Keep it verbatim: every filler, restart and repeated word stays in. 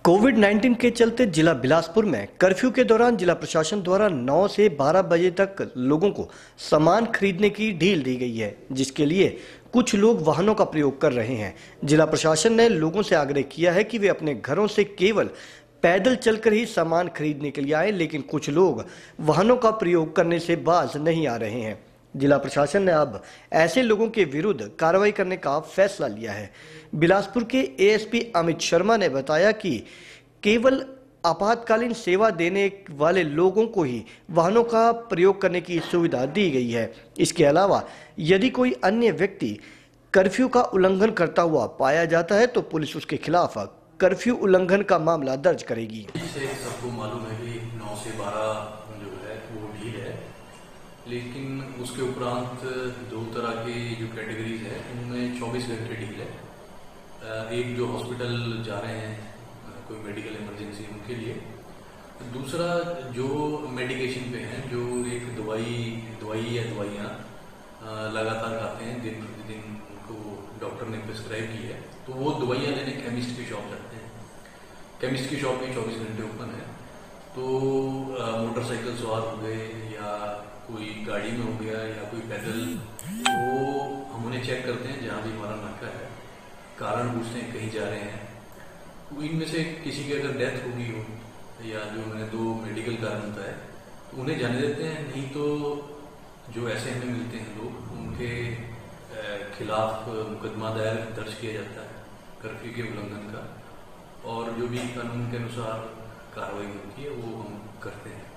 Covid उन्नीस के चलते जिला बिलासपुर में कर्फ्यू के दौरान जिला प्रशासन द्वारा नौ से बारह बजे तक लोगों को सामान खरीदने की ढील दी गई है, जिसके लिए कुछ लोग वाहनों का प्रयोग कर रहे हैं। जिला प्रशासन ने लोगों से आग्रह किया है कि वे अपने घरों से केवल पैदल चलकर ही सामान खरीदने के लिए आए, लेकिन कुछ लोग वाहनों का प्रयोग करने से बाज नहीं आ रहे हैं। जिला प्रशासन ने अब ऐसे लोगों के विरुद्ध कार्रवाई करने का फैसला लिया है। बिलासपुर के एएसपी अमित शर्मा ने बताया कि केवल आपातकालीन सेवा देने वाले लोगों को ही वाहनों का प्रयोग करने की सुविधा दी गई है। इसके अलावा यदि कोई अन्य व्यक्ति कर्फ्यू का उल्लंघन करता हुआ पाया जाता है तो पुलिस उसके खिलाफ कर्फ्यू उल्लंघन का मामला दर्ज करेगी। सबको मालूम है कि नौ से बारह जो है वो ढील है, लेकिन उसके उपरांत दो तरह की जो कैटेगरीज है उनमें चौबीस घंटे ढील है। एक जो हॉस्पिटल जा रहे हैं, कोई मेडिकल इमरजेंसी, उनके लिए। दूसरा जो मेडिकेशन पे हैं, जो एक दवाई दवाई या दवाइयाँ लगातार खाते हैं, दिन प्रतिदिन उनको डॉक्टर ने प्रिस्क्राइब की है, तो वो दवाइयाँ लेने केमिस्ट की शॉप जाते हैं। केमिस्ट की शॉप भी चौबीस घंटे ओपन है। तो मोटरसाइकिल सवार हो गए या कोई गाड़ी में हो गया या कोई पैदल, वो हम उन्हें चेक करते हैं जहाँ भी हमारा नाका है, कारण पूछते हैं कहीं जा रहे हैं। तो इनमें से किसी की अगर डेथ हो गई हो या जो मैंने दो मेडिकल कारण बताए तो उन्हें जाने देते हैं, नहीं तो जो ऐसे हमें मिलते हैं लोग, उनके खिलाफ मुकदमा दायर दर्ज किया जाता है कर्फ्यू के उल्लंघन का, और जो भी कानून के अनुसार कार्रवाई होती है वो हम करते हैं।